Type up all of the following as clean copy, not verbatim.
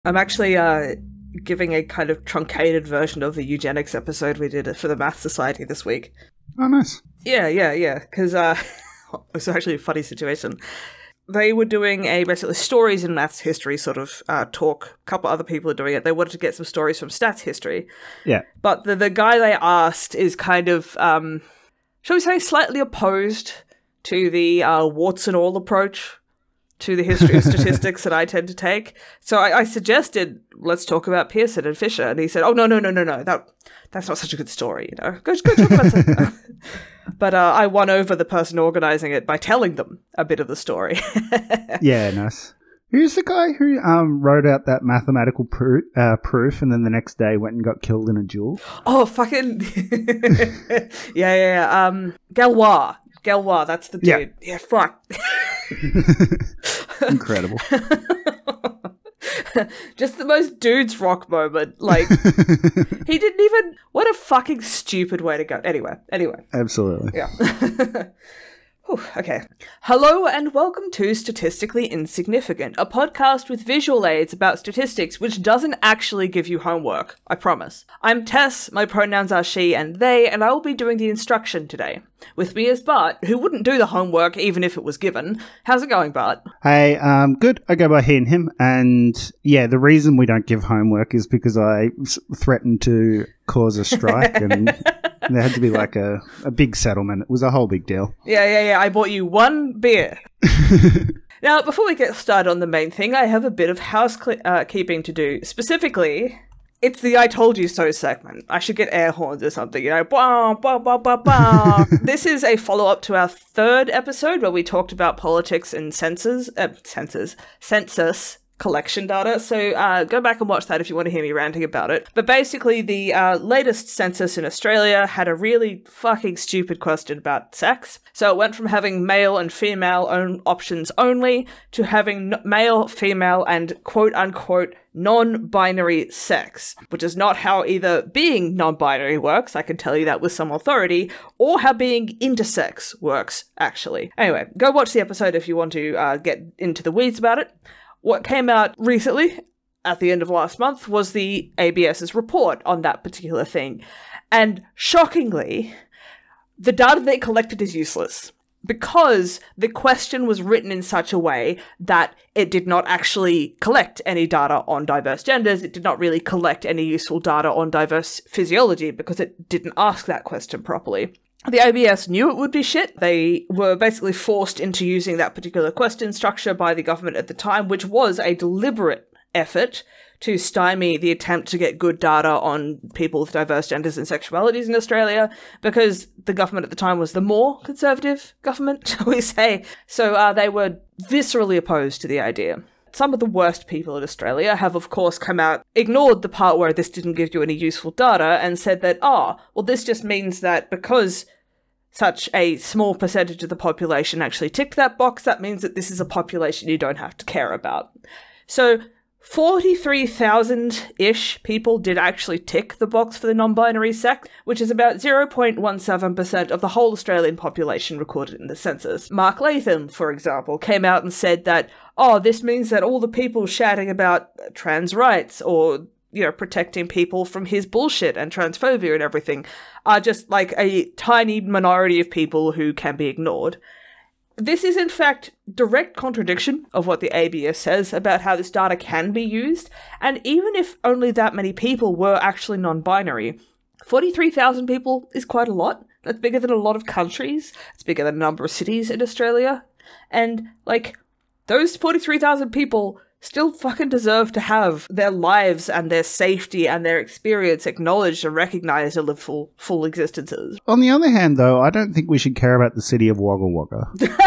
I'm actually giving a kind of truncated version of the eugenics episode we did for the Math Society this week. Oh, nice. Yeah, because it's actually a funny situation. They were doing a basically stories in maths history sort of talk. A couple other people are doing it. They wanted to get some stories from stats history. Yeah. But the guy they asked is kind of, shall we say, slightly opposed to the warts and all approach to the history of statistics that I tend to take. So I suggested, let's talk about Pearson and Fisher. And he said, oh, no. That's not such a good story, you know. Go talk about something. But I won over the person organising it by telling them a bit of the story. Yeah, nice. Who's the guy who wrote out that mathematical proof and then the next day went and got killed in a duel? Oh, fucking... yeah. Galois. Galois, that's the dude. Yeah, fuck. Incredible. Just the most dude's rock moment. Like, he didn't even... What a fucking stupid way to go. Anyway. Absolutely. Yeah. Whew, okay. Hello and welcome to Statistically Insignificant, a podcast with visual aids about statistics which doesn't actually give you homework, I promise. I'm Tess, my pronouns are she and they, and I will be doing the instruction today. With me is Bart, who wouldn't do the homework even if it was given. How's it going, Bart? Hey, good. I go by he and him, and yeah, the reason we don't give homework is because I threatened to cause a strike, and there had to be like a big settlement. It was a whole big deal. Yeah. I bought you one beer. Now, before we get started on the main thing, I have a bit of housekeeping to do. Specifically, it's the I told you so segment. I should get air horns or something, you know. Bah, bah, bah, bah, bah. This is a follow-up to our third episode where we talked about politics and census collection data. So go back and watch that if you want to hear me ranting about it. But basically, the latest census in Australia had a really fucking stupid question about sex. So it went from having male and female options only to having male, female, and quote-unquote non-binary sex, which is not how either being non-binary works, I can tell you that with some authority, or how being intersex works, actually. Anyway, go watch the episode if you want to get into the weeds about it. What came out recently, at the end of last month, was the ABS's report on that particular thing. And shockingly, the data they collected is useless, because the question was written in such a way that it did not actually collect any data on diverse genders. It did not really collect any useful data on diverse physiology, because it didn't ask that question properly. The ABS knew it would be shit. They were basically forced into using that particular question structure by the government at the time, which was a deliberate effort to stymie the attempt to get good data on people with diverse genders and sexualities in Australia, because the government at the time was the more conservative government, shall we say. So they were viscerally opposed to the idea. Some of the worst people in Australia have, of course, come out, ignored the part where this didn't give you any useful data, and said that, well, this just means that because such a small percentage of the population actually ticked that box, that means that this is a population you don't have to care about. So 43,000-ish people did actually tick the box for the non-binary sex, which is about 0.17% of the whole Australian population recorded in the census. Mark Latham, for example, came out and said that, this means that all the people shouting about trans rights or, you know, protecting people from his bullshit and transphobia and everything are just like a tiny minority of people who can be ignored. This is, in fact, direct contradiction of what the ABS says about how this data can be used, and even if only that many people were actually non-binary, 43,000 people is quite a lot. That's bigger than a lot of countries. It's bigger than a number of cities in Australia. And, like, those 43,000 people still fucking deserve to have their lives and their safety and their experience acknowledged and recognized and live full existences. On the other hand, though, I don't think we should care about the city of Wagga Wagga.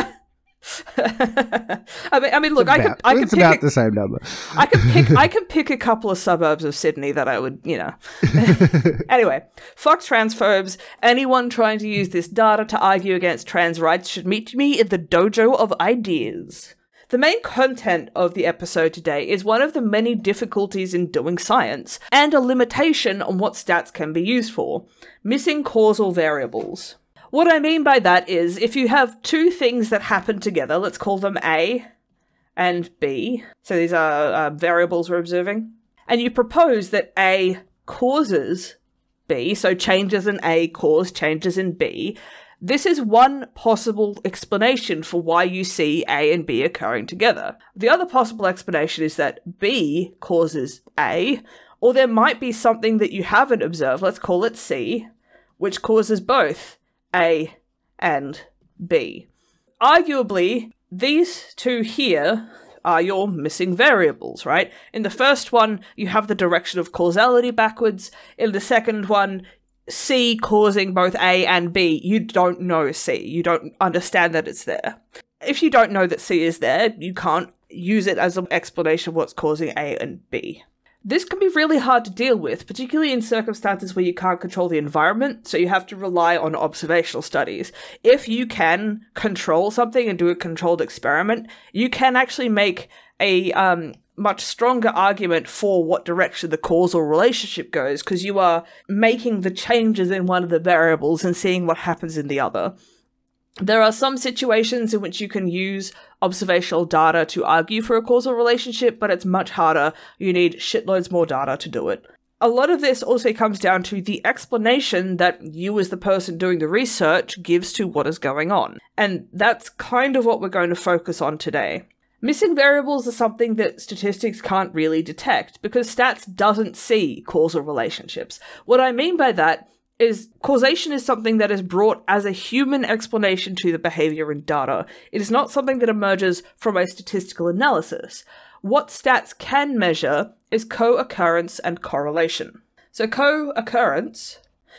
I mean, look, it's about the same number. I can pick a couple of suburbs of Sydney that I would, you know. Anyway, fuck transphobes. Anyone trying to use this data to argue against trans rights should meet me in the dojo of ideas. The main content of the episode today is one of the many difficulties in doing science, and a limitation on what stats can be used for: missing causal variables. What I mean by that is, if you have two things that happen together, let's call them A and B. So these are variables we're observing. And you propose that A causes B, so changes in A cause changes in B. This is one possible explanation for why you see A and B occurring together. The other possible explanation is that B causes A, or there might be something that you haven't observed, let's call it C, which causes both A and B. Arguably, these two here are your missing variables, right? In the first one, you have the direction of causality backwards. In the second one, C causing both A and B, you don't know C. You don't understand that it's there. If you don't know that C is there, you can't use it as an explanation of what's causing A and B. This can be really hard to deal with, particularly in circumstances where you can't control the environment, so you have to rely on observational studies. If you can control something and do a controlled experiment, you can actually make a much stronger argument for what direction the causal relationship goes, because you are making the changes in one of the variables and seeing what happens in the other. There are some situations in which you can use observational data to argue for a causal relationship, but it's much harder. You need shitloads more data to do it. A lot of this also comes down to the explanation that you as the person doing the research gives to what is going on. And that's kind of what we're going to focus on today. Missing variables are something that statistics can't really detect because stats doesn't see causal relationships. What I mean by that is causation is something that is brought as a human explanation to the behavior in data. It is not something that emerges from a statistical analysis. What stats can measure is co-occurrence and correlation. So co-occurrence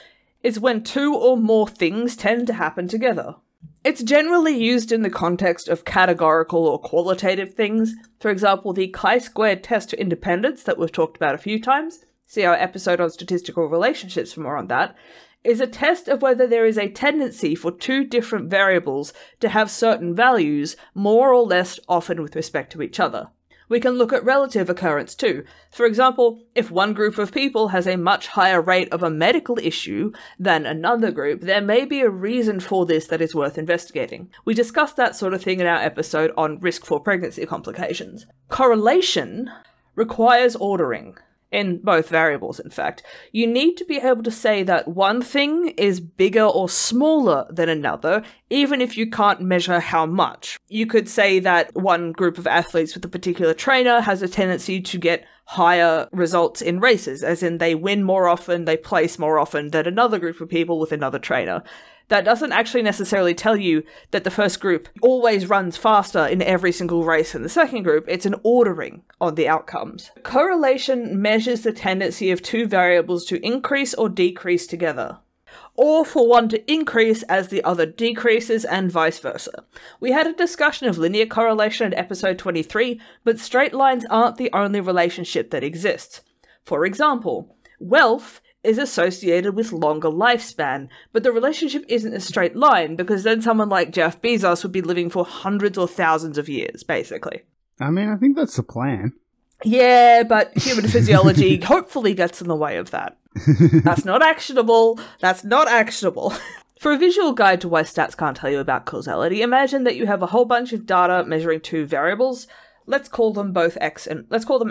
is when two or more things tend to happen together. It's generally used in the context of categorical or qualitative things. For example, the chi-squared test for independence that we've talked about a few times, see our episode on statistical relationships for more on that, is a test of whether there is a tendency for two different variables to have certain values more or less often with respect to each other. We can look at relative occurrence too. For example, if one group of people has a much higher rate of a medical issue than another group, there may be a reason for this that is worth investigating. We discussed that sort of thing in our episode on risk for pregnancy complications. Correlation requires ordering. In both variables, in fact. You need to be able to say that one thing is bigger or smaller than another, even if you can't measure how much. You could say that one group of athletes with a particular trainer has a tendency to get higher results in races, as in they win more often, they place more often than another group of people with another trainer. That doesn't actually necessarily tell you that the first group always runs faster in every single race than the second group. It's an ordering on the outcomes. Correlation measures the tendency of two variables to increase or decrease together, or for one to increase as the other decreases and vice versa. We had a discussion of linear correlation in episode 23, but straight lines aren't the only relationship that exists. For example, wealth is associated with longer lifespan, but the relationship isn't a straight line because then someone like Jeff Bezos would be living for hundreds or thousands of years, basically. I mean, I think that's the plan. Yeah, but human physiology hopefully gets in the way of that. That's not actionable. That's not actionable. For a visual guide to why stats can't tell you about causality, imagine that you have a whole bunch of data measuring two variables. Let's call them both X and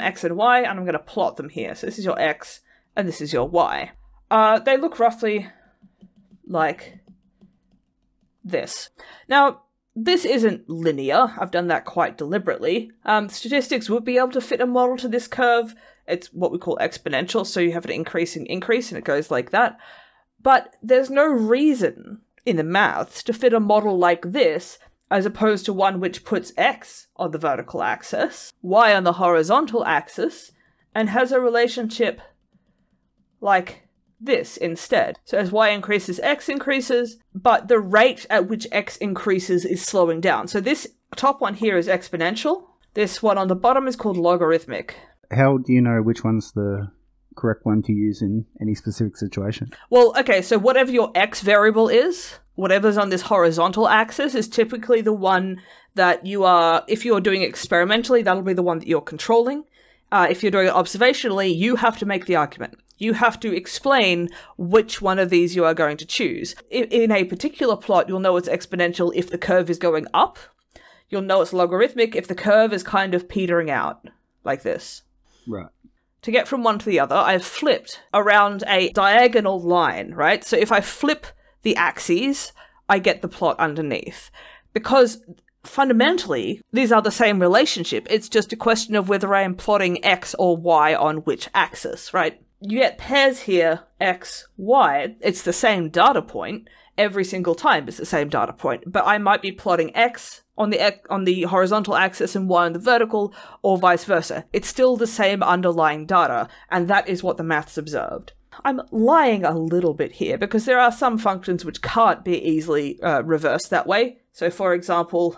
Y, and I'm going to plot them here. So this is your X, and this is your Y. They look roughly like this. Now, this isn't linear. I've done that quite deliberately. Statistics would be able to fit a model to this curve. It's what we call exponential, so you have an increasing increase, and it goes like that. But there's no reason in the maths to fit a model like this, as opposed to one which puts X on the vertical axis, Y on the horizontal axis, and has a relationship like this instead. So as Y increases, X increases, but the rate at which X increases is slowing down. So this top one here is exponential. This one on the bottom is called logarithmic. How do you know which one's the correct one to use in any specific situation? Well, okay, so whatever your X variable is, whatever's on this horizontal axis is typically the one that you are, if you're doing it experimentally, that'll be the one that you're controlling. If you're doing it observationally, you have to make the argument. You have to explain which one of these you are going to choose. In a particular plot, you'll know it's exponential if the curve is going up. you'll know it's logarithmic if the curve is kind of petering out, like this. Right. To get from one to the other, I've flipped around a diagonal line, right? So if I flip the axes, I get the plot underneath. Because fundamentally, these are the same relationship. It's just a question of whether I am plotting X or Y on which axis, right? You get pairs here, X, Y. It's the same data point. Every single time it's the same data point. But I might be plotting X on the horizontal axis and Y on the vertical, or vice versa. It's still the same underlying data, and that is what the maths observed. I'm lying a little bit here, because there are some functions which can't be easily reversed that way. So for example,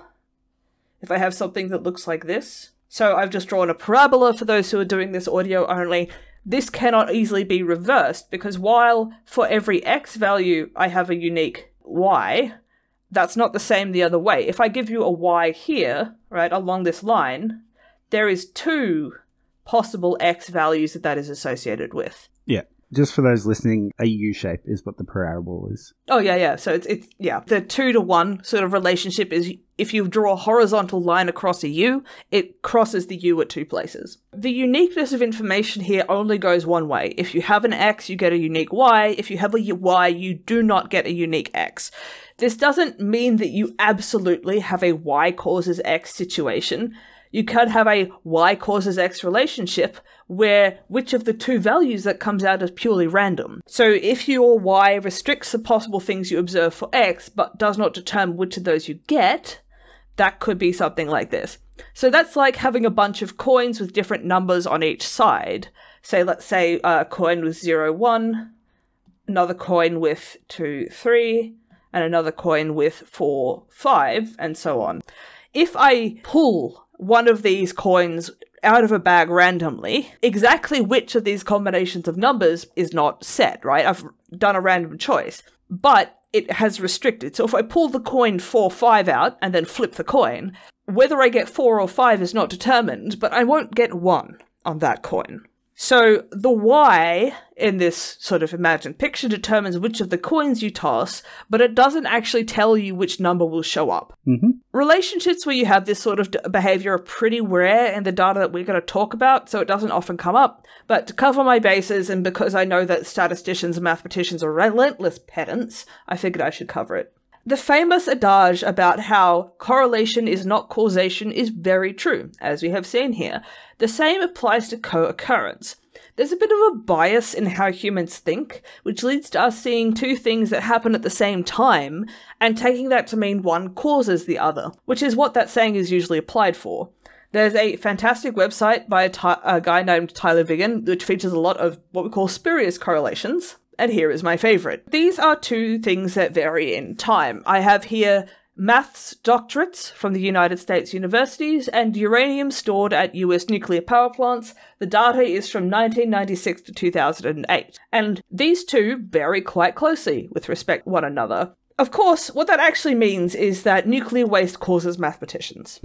if I have something that looks like this, so I've just drawn a parabola for those who are doing this audio only, this cannot easily be reversed, because while for every X value I have a unique Y, that's not the same the other way. If I give you a Y here, right, along this line, there is 2 possible X values that is associated with. Yeah. Just for those listening, a U shape is what the parabola is. Oh, yeah. So it's yeah. The 2-to-1 sort of relationship is if you draw a horizontal line across a U, it crosses the U at 2 places. The uniqueness of information here only goes one way. If you have an X, you get a unique Y. If you have a Y, you do not get a unique X. This doesn't mean that you absolutely have a Y causes X situation. You could have a Y causes X relationship where which of the 2 values that comes out is purely random. So if your Y restricts the possible things you observe for X, but does not determine which of those you get, that could be something like this. So that's like having a bunch of coins with different numbers on each side. Say, let's say a coin with 0, 1, another coin with 2, 3, and another coin with 4, 5, and so on. If I pull one of these coins out of a bag randomly, exactly which of these combinations of numbers is not set, right? I've done a random choice, but it has restricted. So if I pull the coin 4, 5 out and then flip the coin, whether I get 4 or 5 is not determined, but I won't get 1 on that coin. So the Y in this sort of imagined picture determines which of the coins you toss, but it doesn't actually tell you which number will show up. Mm-hmm. Relationships where you have this sort of behavior are pretty rare in the data that we're going to talk about, so it doesn't often come up. But to cover my bases, and because I know that statisticians and mathematicians are relentless pedants, I figured I should cover it. The famous adage about how correlation is not causation is very true, as we have seen here. The same applies to co-occurrence. There's a bit of a bias in how humans think, which leads to us seeing 2 things that happen at the same time, and taking that to mean one causes the other, which is what that saying is usually applied for. There's a fantastic website by a guy named Tyler Vigen, which features a lot of what we call spurious correlations. And here is my favorite. These are 2 things that vary in time. I have here maths doctorates from the United States universities and uranium stored at US nuclear power plants. The data is from 1996 to 2008. And these 2 vary quite closely with respect to one another. Of course, what that actually means is that nuclear waste causes mathematicians.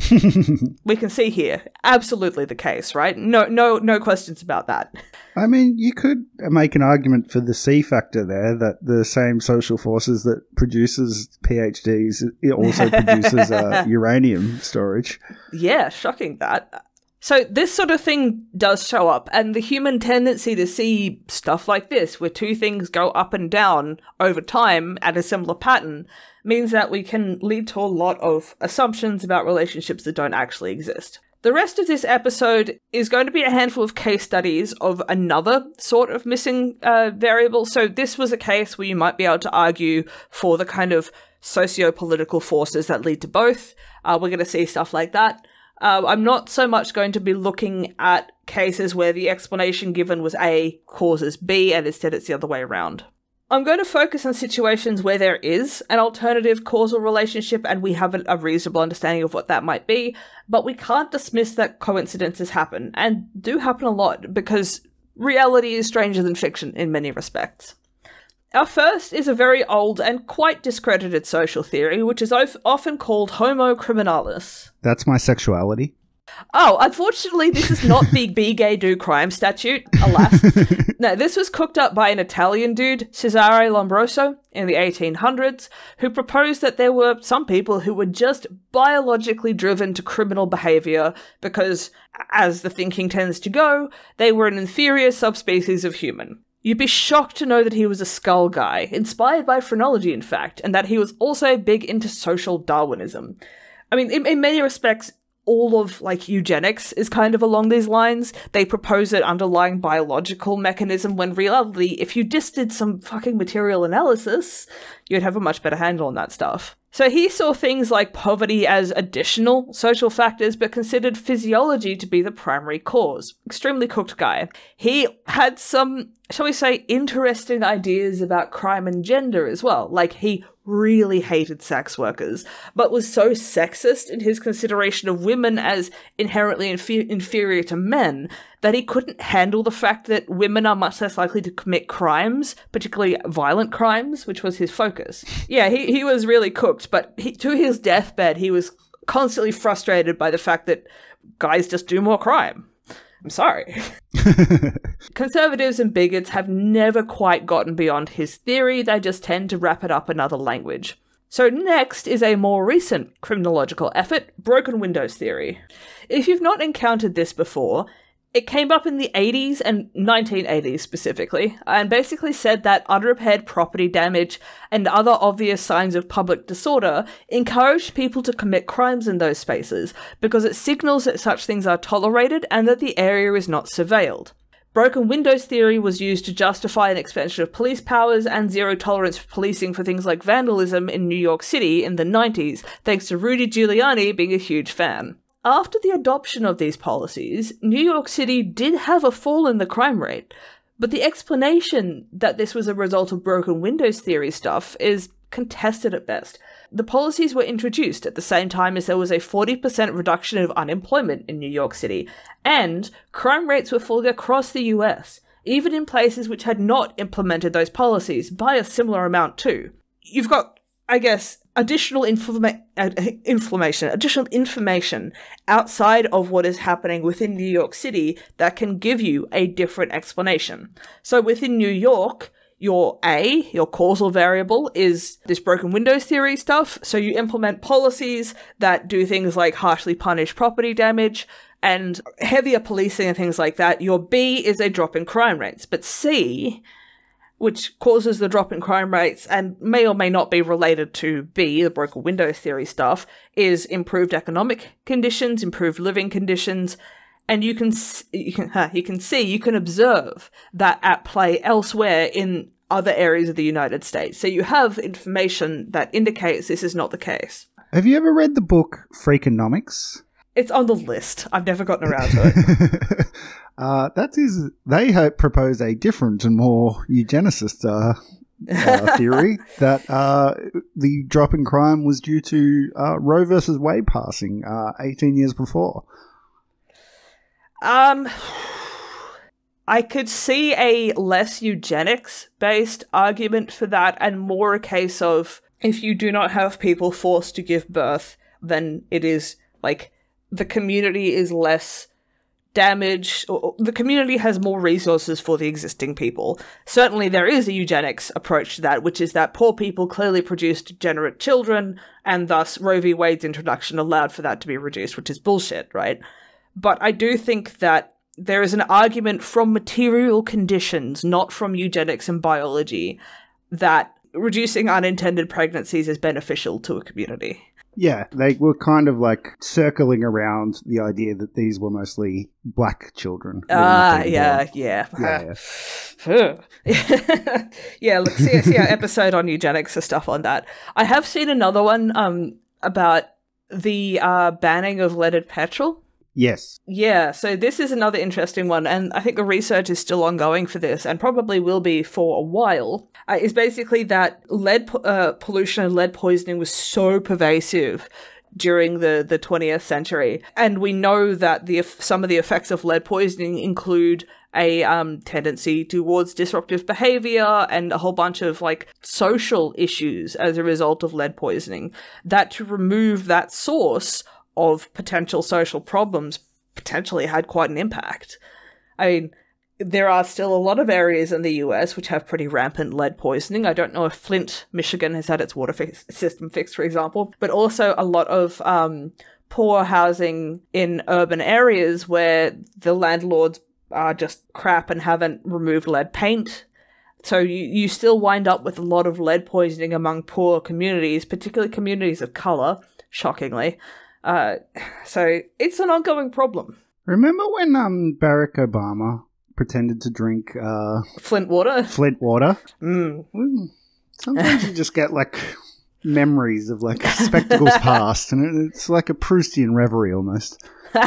We can see here, absolutely the case, right? No questions about that. I mean, you could make an argument for the C factor there, that the same social forces that produces PhDs, it also produces uranium storage. Yeah, shocking that. So this sort of thing does show up, and the human tendency to see stuff like this, where 2 things go up and down over time at a similar pattern, means that we can lead to a lot of assumptions about relationships that don't actually exist. The rest of this episode is going to be a handful of case studies of another sort of missing variable. So this was a case where you might be able to argue for the kind of socio-political forces that lead to both. We're going to see stuff like that. I'm not so much going to be looking at cases where the explanation given was A causes B, and instead it's the other way around. I'm going to focus on situations where there is an alternative causal relationship and we have a reasonable understanding of what that might be, but we can't dismiss that coincidences happen, and do happen a lot, because reality is stranger than fiction in many respects. Our first is a very old and quite discredited social theory, which is often called homo criminalis. That's my sexuality. Oh, unfortunately, this is not the Be Gay Do Crime statute, alas. No, this was cooked up by an Italian dude, Cesare Lombroso, in the 1800s, who proposed that there were some people who were just biologically driven to criminal behaviour because, as the thinking tends to go, they were an inferior subspecies of human. You'd be shocked to know that he was a skull guy, inspired by phrenology in fact, and that he was also big into social Darwinism. I mean, in many respects, all of, like, eugenics is kind of along these lines. They propose an underlying biological mechanism when reality, if you just did some fucking material analysis, you'd have a much better handle on that stuff. So he saw things like poverty as additional social factors, but considered physiology to be the primary cause. Extremely cooked guy. He had some, shall we say, interesting ideas about crime and gender as well. Like, he really hated sex workers, but was so sexist in his consideration of women as inherently inferior to men that he couldn't handle the fact that women are much less likely to commit crimes, particularly violent crimes, which was his focus. Yeah, he was really cooked, but to his deathbed, he was constantly frustrated by the fact that guys just do more crime. I'm sorry. Conservatives and bigots have never quite gotten beyond his theory, they just tend to wrap it up in other language. So next is a more recent criminological effort, broken windows theory. If you've not encountered this before, it came up in the 80s and 1980s specifically, and basically said that unrepaired property damage and other obvious signs of public disorder encouraged people to commit crimes in those spaces because it signals that such things are tolerated and that the area is not surveilled. Broken windows theory was used to justify an expansion of police powers and zero tolerance for policing for things like vandalism in New York City in the 90s, thanks to Rudy Giuliani being a huge fan. After the adoption of these policies, New York City did have a fall in the crime rate, but the explanation that this was a result of broken windows theory stuff is contested at best. The policies were introduced at the same time as there was a 40% reduction of unemployment in New York City, and crime rates were falling across the US, even in places which had not implemented those policies by a similar amount too. You've got, I guess, additional information outside of what is happening within New York City that can give you a different explanation. So within New York, your causal variable is this broken windows theory stuff. So you implement policies that do things like harshly punish property damage and heavier policing and things like that. Your B is a drop in crime rates, but C, which causes the drop in crime rates and may or may not be related to B, the broken windows theory stuff, is improved economic conditions, improved living conditions, and you can observe that at play elsewhere in other areas of the United States. So you have information that indicates this is not the case. Have you ever read the book Freakonomics? It's on the list. I've never gotten around to it. They propose a different and more eugenicist theory that the drop in crime was due to Roe versus Wade passing 18 years before. I could see a less eugenics-based argument for that and more a case of if you do not have people forced to give birth, then it is like the community is less damaged, or the community has more resources for the existing people. Certainly there is a eugenics approach to that, which is that poor people clearly produce degenerate children, and thus Roe v. Wade's introduction allowed for that to be reduced, which is bullshit, right? But I do think that there is an argument from material conditions, not from eugenics and biology, that reducing unintended pregnancies is beneficial to a community. Yeah, they were kind of like circling around the idea that these were mostly black children. Yeah. Yeah, look, see our episode on eugenics and stuff on that. I have seen another one about the banning of leaded petrol. Yes. Yeah, so this is another interesting one, and I think the research is still ongoing for this, and probably will be for a while, is basically that lead pollution and lead poisoning was so pervasive during the 20th century, and we know that some of the effects of lead poisoning include a tendency towards disruptive behavior and a whole bunch of like social issues as a result of lead poisoning, that to remove that source of potential social problems potentially had quite an impact. I mean, there are still a lot of areas in the US which have pretty rampant lead poisoning. I don't know if Flint, Michigan has had its water system fixed, for example, but also a lot of poor housing in urban areas where the landlords are just crap and haven't removed lead paint. So you still wind up with a lot of lead poisoning among poor communities, particularly communities of colour, shockingly. So it's an ongoing problem. Remember when Barack Obama pretended to drink Flint water? Flint water? Mm. Sometimes you just get like memories of like spectacles past, and it's like a Proustian reverie almost.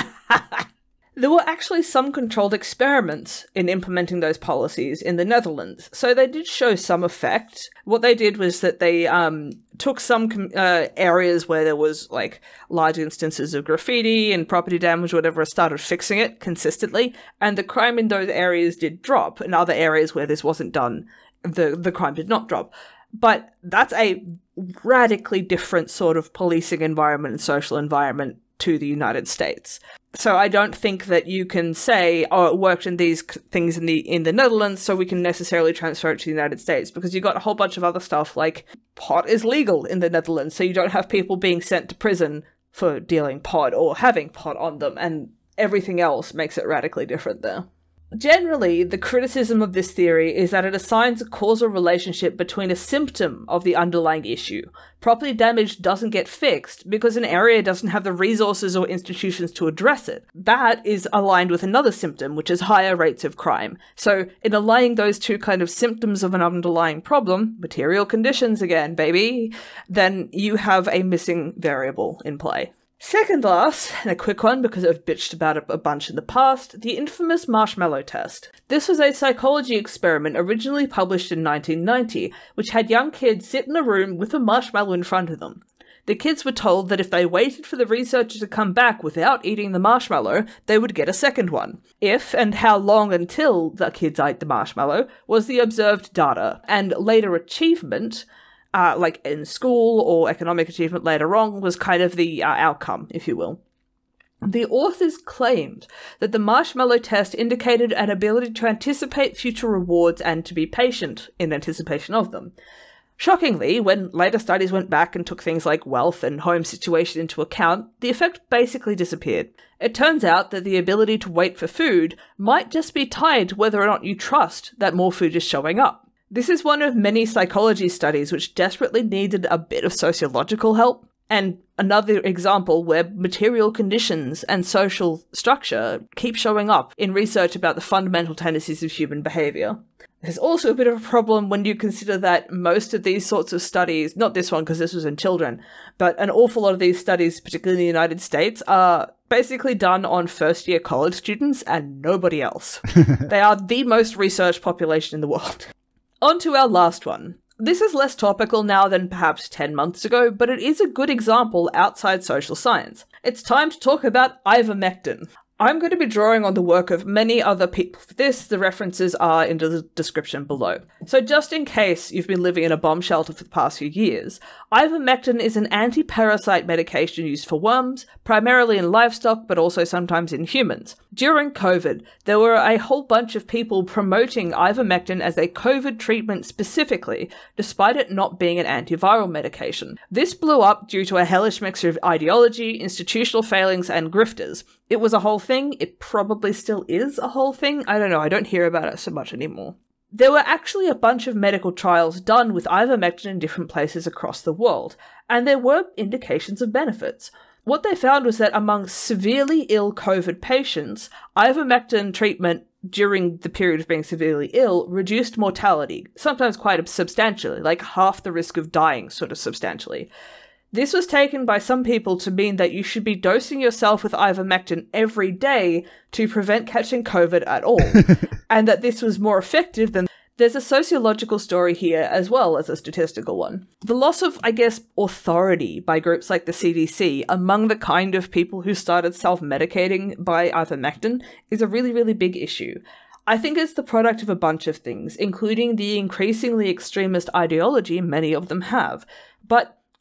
There were actually some controlled experiments in implementing those policies in the Netherlands, so they did show some effect. What they did was that they took some areas where there was like large instances of graffiti and property damage, whatever, started fixing it consistently, and the crime in those areas did drop. In other areas where this wasn't done, the crime did not drop. But that's a radically different sort of policing environment and social environment to the United States. So I don't think that you can say, oh, it worked in these things in the Netherlands, so we can necessarily transfer it to the United States, because you've got a whole bunch of other stuff, like pot is legal in the Netherlands, so you don't have people being sent to prison for dealing pot or having pot on them, and everything else makes it radically different there. Generally, the criticism of this theory is that it assigns a causal relationship between a symptom of the underlying issue. Property damage doesn't get fixed because an area doesn't have the resources or institutions to address it. That is aligned with another symptom, which is higher rates of crime. So, in aligning those two kind of symptoms of an underlying problem, material conditions again, baby, then you have a missing variable in play. Second last, and a quick one because I've bitched about it a bunch in the past, the infamous marshmallow test. This was a psychology experiment originally published in 1990, which had young kids sit in a room with a marshmallow in front of them. The kids were told that if they waited for the researcher to come back without eating the marshmallow, they would get a second one. If and how long until the kids ate the marshmallow was the observed data, and later achievement, like in school or economic achievement later on, was kind of the outcome, if you will. The authors claimed that the marshmallow test indicated an ability to anticipate future rewards and to be patient in anticipation of them. Shockingly, when later studies went back and took things like wealth and home situation into account, the effect basically disappeared. It turns out that the ability to wait for food might just be tied to whether or not you trust that more food is showing up. This is one of many psychology studies which desperately needed a bit of sociological help, and another example where material conditions and social structure keep showing up in research about the fundamental tendencies of human behaviour. There's also a bit of a problem when you consider that most of these sorts of studies, not this one because this was in children, but an awful lot of these studies, particularly in the United States, are basically done on first-year college students and nobody else. They are the most researched population in the world. On to our last one. This is less topical now than perhaps 10 months ago, but it is a good example outside social science. It's time to talk about ivermectin. I'm going to be drawing on the work of many other people for this. The references are in the description below. So just in case you've been living in a bomb shelter for the past few years, ivermectin is an anti-parasite medication used for worms, primarily in livestock, but also sometimes in humans. During COVID, there were a whole bunch of people promoting ivermectin as a COVID treatment specifically, despite it not being an antiviral medication. This blew up due to a hellish mixture of ideology, institutional failings, and grifters. It was a whole thing. It probably still is a whole thing. I don't know. I don't hear about it so much anymore. There were actually a bunch of medical trials done with ivermectin in different places across the world, and there were indications of benefits. What they found was that among severely ill COVID patients, ivermectin treatment during the period of being severely ill reduced mortality, sometimes quite substantially, like half the risk of dying, sort of substantially. This was taken by some people to mean that you should be dosing yourself with ivermectin every day to prevent catching COVID at all, and that this was more effective than... There's a sociological story here as well as a statistical one. The loss of, I guess, authority by groups like the CDC among the kind of people who started self-medicating by ivermectin is a really, really big issue. I think it's the product of a bunch of things, including the increasingly extremist ideology many of them have. But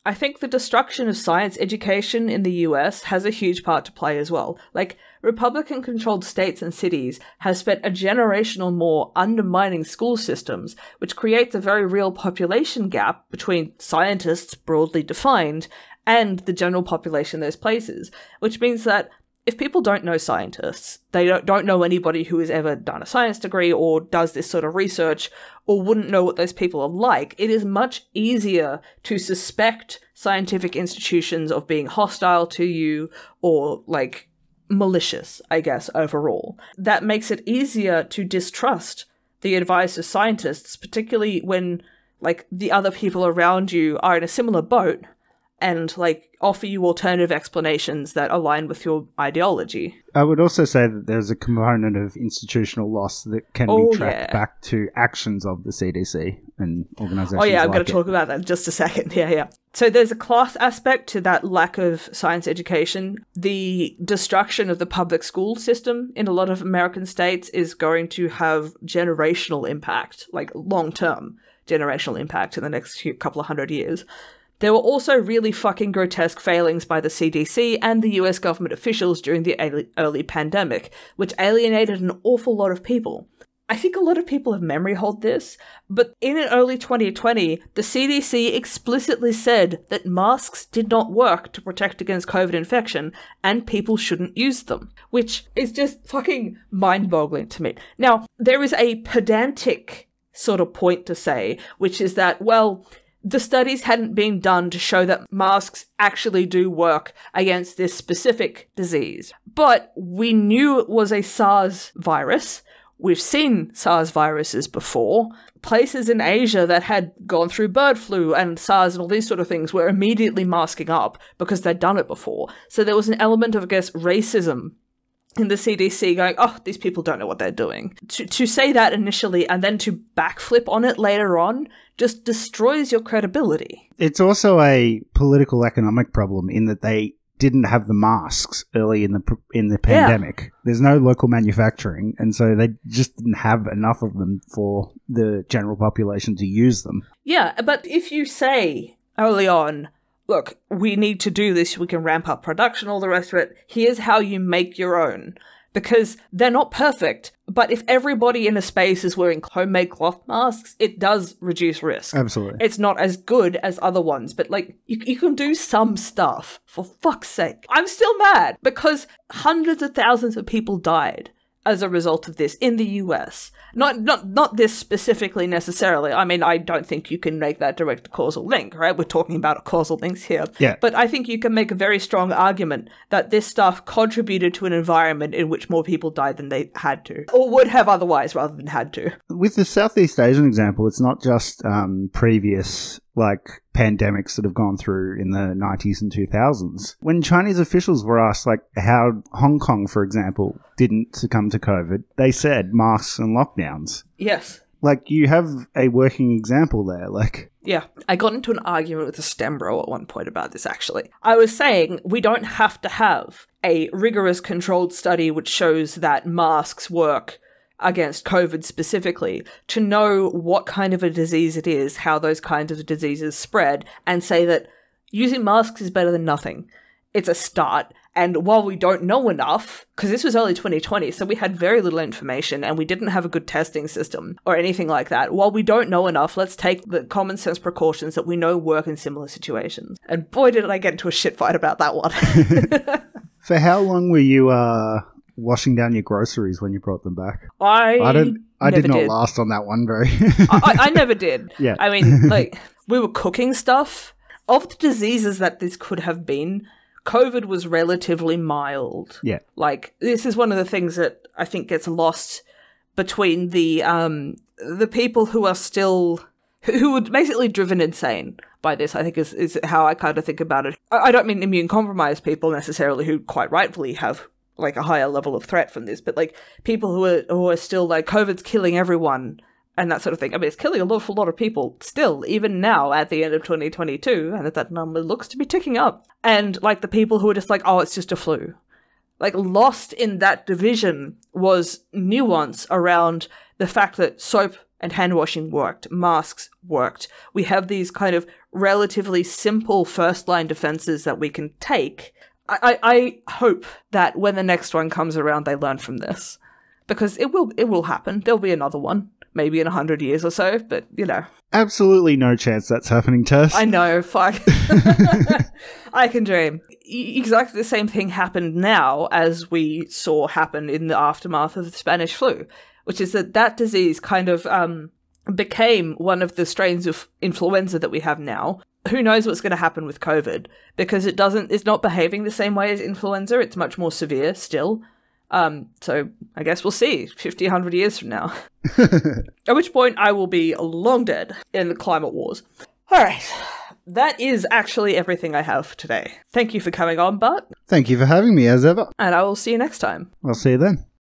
I think the destruction of science education in the US has a huge part to play as well. Like, Republican-controlled states and cities have spent a generation or more undermining school systems, which creates a very real population gap between scientists, broadly defined, and the general population in those places, which means that if people don't know scientists, they don't know anybody who has ever done a science degree or does this sort of research or wouldn't know what those people are like, it is much easier to suspect scientific institutions of being hostile to you or, like, malicious, I guess, overall. That makes it easier to distrust the advice of scientists, particularly when, like, the other people around you are in a similar boat and, like, offer you alternative explanations that align with your ideology. I would also say that there's a component of institutional loss that can be tracked back to actions of the CDC and organisations Oh yeah, I'm like going to talk about that in just a second. Yeah. So there's a class aspect to that lack of science education. The destruction of the public school system in a lot of American states is going to have generational impact, like long-term generational impact in the next couple of hundred years. There were also really fucking grotesque failings by the CDC and the US government officials during the early pandemic, which alienated an awful lot of people. I think a lot of people have memory hold this, but in early 2020, the CDC explicitly said that masks did not work to protect against COVID infection and people shouldn't use them, which is just fucking mind-boggling to me. Now, there is a pedantic sort of point to say, which is that, well, the studies hadn't been done to show that masks actually do work against this specific disease. But we knew it was a SARS virus. We've seen SARS viruses before. Places in Asia that had gone through bird flu and SARS and all these sort of things were immediately masking up because they'd done it before. So there was an element of, I guess, racism in the CDC going, oh, these people don't know what they're doing. To say that initially and then to backflip on it later on just destroys your credibility. It's also a political economic problem in that they didn't have the masks early in the pandemic. Yeah. There's no local manufacturing, and so they just didn't have enough of them for the general population to use them. Yeah, but if you say early on, look, we need to do this, we can ramp up production, all the rest of it, here's how you make your own. Because they're not perfect, but if everybody in a space is wearing homemade cloth masks, it does reduce risk. Absolutely. It's not as good as other ones, but like, you can do some stuff, for fuck's sake. I'm still mad, because hundreds of thousands of people died as a result of this in the US. Not this specifically necessarily. I mean, I don't think you can make that direct causal link, right? We're talking about causal links here. Yeah. But I think you can make a very strong argument that this stuff contributed to an environment in which more people died than they had to, or would have otherwise rather than had to. With the Southeast Asian example, it's not just previous like pandemics that have gone through in the 90s and 2000s. When Chinese officials were asked like how Hong Kong, for example, didn't succumb to COVID, they said masks and lockdowns. Yes. Like, you have a working example there, like... Yeah, I got into an argument with a STEM bro at one point about this, actually. I was saying we don't have to have a rigorous controlled study which shows that masks work against COVID specifically to know what kind of a disease it is, how those kinds of diseases spread, and say that using masks is better than nothing. It's a start. And while we don't know enough, because this was early 2020, so we had very little information and we didn't have a good testing system or anything like that. While we don't know enough, let's take the common sense precautions that we know work in similar situations. And boy, did I get into a shit fight about that one. For how long were you washing down your groceries when you brought them back? I did not last on that one very. I never did. Yeah. I mean, like, we were cooking stuff. Of the diseases that this could have been, COVID was relatively mild. Yeah. Like, this is one of the things that I think gets lost between the people who are still, who were basically driven insane by this, I think is how I kind of think about it. I don't mean immune compromised people necessarily who quite rightfully have like a higher level of threat from this, but like people who are still like, COVID's killing everyone and that sort of thing. I mean, it's killing an awful lot of people still, even now at the end of 2022, and that number looks to be ticking up. And like the people who are just like, oh, it's just a flu. Like, lost in that division was nuance around the fact that soap and hand washing worked, masks worked. We have these kind of relatively simple first-line defenses that we can take. I hope that when the next one comes around, they learn from this. Because it will happen. There'll be another one. Maybe in 100 years or so, but, you know. Absolutely no chance that's happening, Tess. I know, fuck. I can dream. Exactly the same thing happened now as we saw happen in the aftermath of the Spanish flu, which is that disease kind of became one of the strains of influenza that we have now. Who knows what's going to happen with COVID, because it's not behaving the same way as influenza. It's much more severe still. So I guess we'll see 50, 100 years from now. At which point I will be long dead in the climate wars. All right. That is actually everything I have for today. Thank you for coming on, Bart. Thank you for having me, as ever. And I will see you next time. I'll see you then.